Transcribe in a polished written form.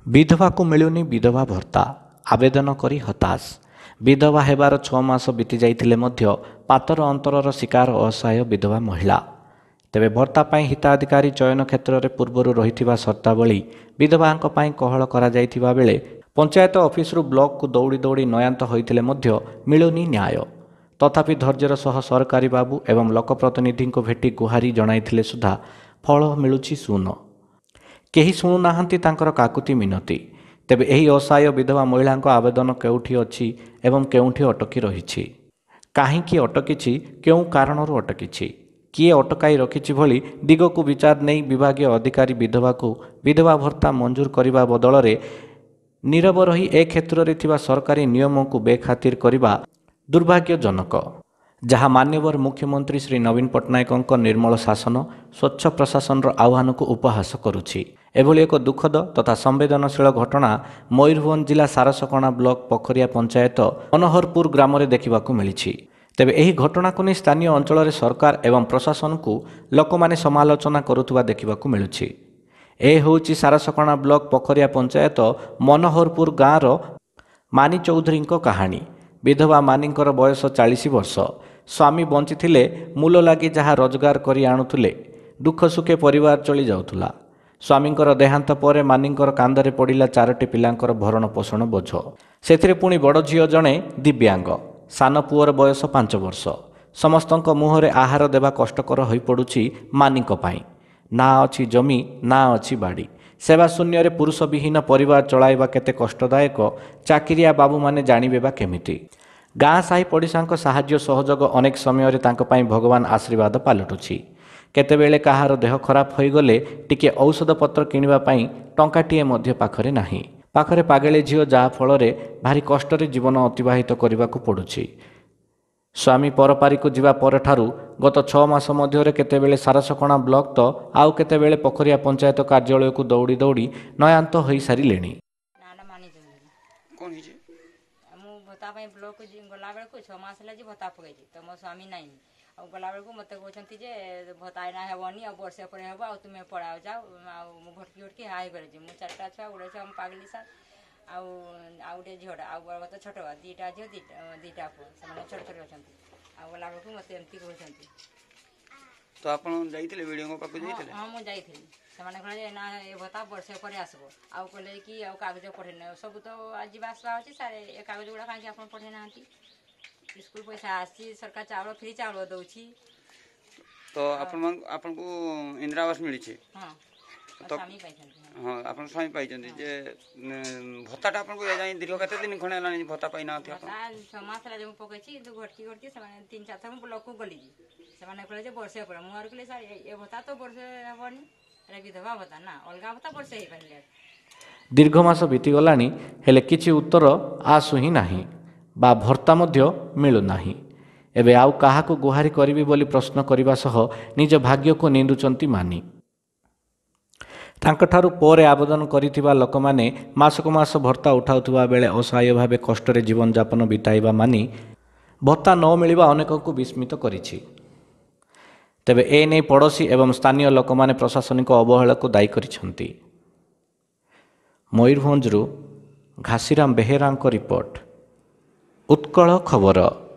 विधवा को मिलुनी विधवा भत्ता आवेदन करी हताश। विधवा हेबार 6 मास बीती जाइथिले मध्य पातर अंतरर शिकार असहाय विधवा महिला। तेबे भत्ता पाई हिताधिकारी चयन क्षेत्र में पूर्वर रही सर्तावली विधवांक पाई कहल करा जाइथिबा बेले पंचायत ऑफिसरू ब्लॉक को दौड़ी दौड़ी नयांत होइथिले मध्य मिलुनी न्याय। तथापि धैर्यर सह सरकारी बाबू एवं लोकप्रतिनिधि को भेटी गुहारी जणाइथिले सुधा फल मिलुछि शून्य। केही शुणुनाहांती तांकर काकुति मिनती। तेबे एही असहाय विधवा महिला आवेदन केउठी अछि एवं केउठी अटकी रहिछि, काहींकि अटकिछि, केउं कारणरू अटकिछि, किए अटकाई रखिछि भली दिगकु विचार नहीं विभागीय अधिकारी विधवा को विधवा भत्ता मंजूर करने बदल में नीरव रही ए क्षेत्र में थिबा सरकारी नियम को बेखातिर करने दुर्भाग्यजनक, जहाँ माननीय मुख्यमंत्री श्री नवीन पट्टनायक निर्मल शासन स्वच्छ प्रशासन आह्वान को उपहास करुछि। एभली एक दुखद तथा संवेदनशील घटना मयूरभंज जिला सारसकणा ब्लॉक पोखरिया पंचायत मनोहरपुर ग्राम में देखा मिली। तेबे एही घटना को नहीं स्थानीय अंचल में सरकार एवं प्रशासन को लोक माने समालोचना करुवा देखा मिलुछि। ए होउछि सारसकणा ब्लॉक पोखरिया पंचायत मनोहरपुर गाँवर मानी चौधरी कहानी। विधवा मानींकर बयस 40 वर्ष। स्वामी बंचिथिले मूल लगी जहाँ रोजगार करी आणुथिले, दुख सुखे परिवार चली जाउथुला। स्वामींकर देहांत पर मानींकर कांदरे पड़िला 4टी पिलांकर भरण पोषण बोझ। सेथिरे पुणी बड़ झियो जणे दिव्यांग, सान पुअर बयस 5 वर्ष। समस्तंक मुहरे आहार देवा कष्टकर होई पड़ुछि मानींक पाई। ना अछि जमी, ना अछि बाड़ी। सेवा शून्य रे पुरुष विहीन परिवार चलाइबा केते कष्टदायक चाकिरिया बाबू माने जानिबे बा केमिति। गाँ साही पड़िशांक साहाय्य सहयोग अनेक समय तांको पाई भगवान आशीर्वाद पालटुछि। केतेबेले कहार देह खराब हो गले टिके औषध पत्र किनिबा पाई टंकाटीए मध्य पाखरे नाही। पाखरे पागेले झियो जहा फल रे भारी कष्टरे जीवन अतिबाहित करबाकू पड़ुछि। स्वामी परपारी को जीवा पर ठारू गत 6 मास मध्य केतेबेले सारसकणा ब्लॉक तो आउ केतेबेले पोखरिया पंचायत कार्यालय को दौड़ी दौड़ी नयांत होई सारिलेणी। भत्ता ब्लॉक गला बेलू 6 मास है भत्ता पकई तो मो स्वामी नाई गला बेलू मत कहते जे भत्ता एना हेबनी आ वर्षे पर हे तुम्हें पढ़ाओ जाओ भटकी भटकी हाई कर 4टा छुआ उड़े छुआ पागली सा आउटे झीटा आ बड़ मत छोट 2टा झील 2टा पुआ से छोट छोट अच्छा गला बेलू मत एमती कहते। तो आप वीडियो पाक हाँ मुझे जाइली से ना ये भत्ता वर्षे पर आसब आउ कहले कि कागज पठे ना सब तो आज आसवा अच्छे सारे ए कागज गुड़ा कहीं आप पठे ना स्कूल पैसा आसी सरकार चाउल फ्री चाउल दौची। तो आपन को इंदिरा आवास मिली। हाँ तो हाँ आप स्वामी पाई जे भत्ता आपको दीर्घ केते दिन खणे लानी भत्ता पाई ना 6 मास जो पकई घटकी घटकी 3-4 थर ब्लॉक को गली से कहले जे वर्षे पर मुहर कहले सर ये भत्ता तो वर्षे हेबनी विधवा भत्ता ना अलगा भत्ता वर्षे हे पाइले। दीर्घ मास बीती गलानी हेले किछि उत्तर आसु ही नाही बा भर्ता मध्य मिलु नाही। एबे आउ काहाको गुहारी करिबी बोली प्रश्न करबा सह निज भाग्य को निंदुचंती मानी। तांकठारु परे आवेदन करिथिबा लोकमाने मासको मास भत्ता उठाउथिबा बेले असहाय भावे कष्टरे जीवन यापन बिताइबा मानी भत्ता न मिलिबा अनेकको विस्मित करिछि। तेबे ए नै पड़ोशी एवं स्थानीय लोकमाने प्रशासनिक अवहेला को दायी करिसंती। मयूरभंजरू घासीराम बेहेरांको रिपोर्ट, उत्कल खबर।